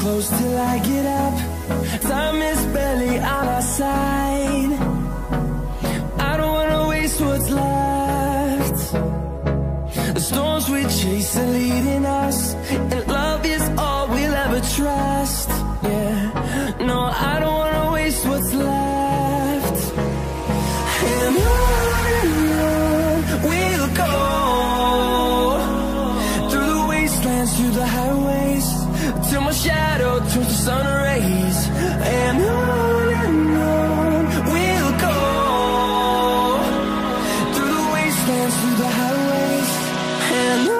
close till I get up. Time is barely on our side. I don't wanna waste what's left. The storms we chase are leading us, and love is all we'll ever trust. Yeah, no, I don't wanna waste what's left. And on we'll go, through the wastelands, through the highways, till my shadow turns to sun rays. And on we'll go, through the wastelands, through the highways, and on we'll go.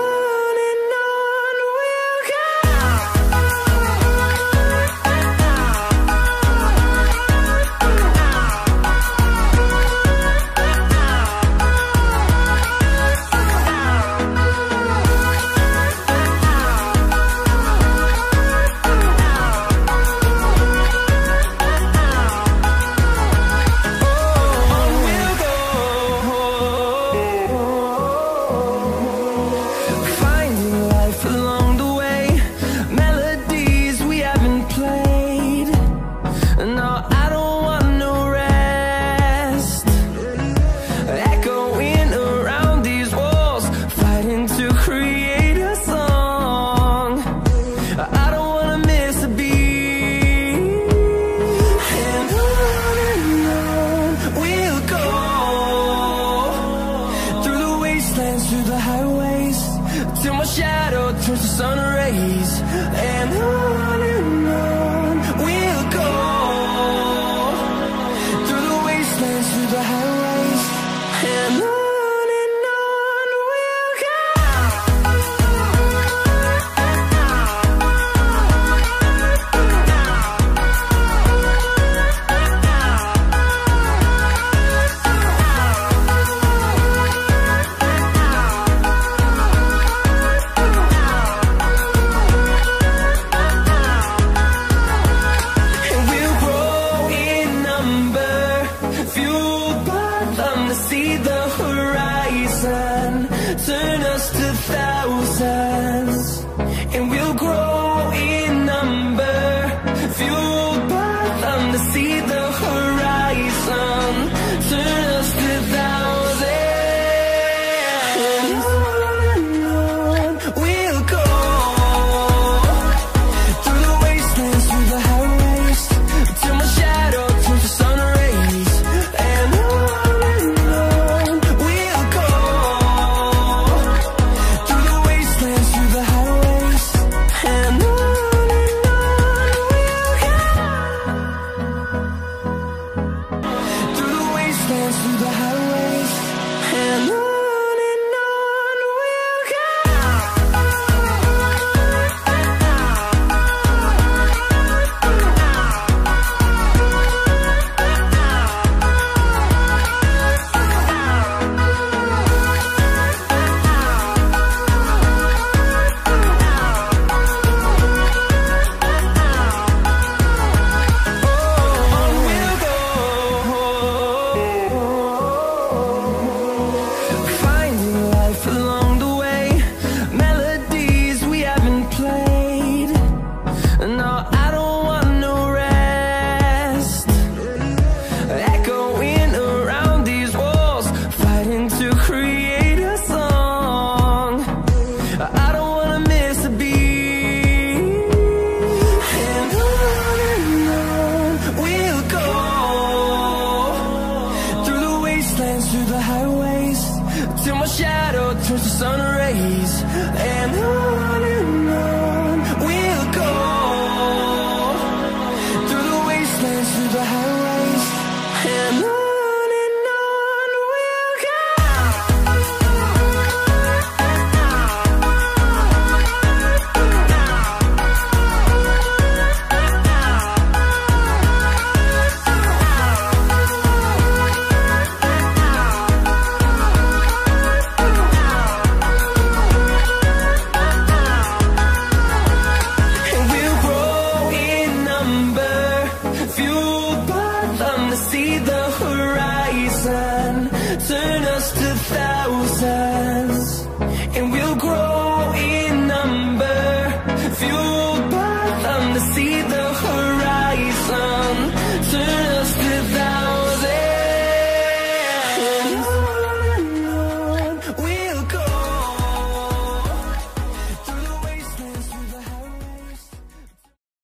Through the highways, till my shadow turns to sun rays. And on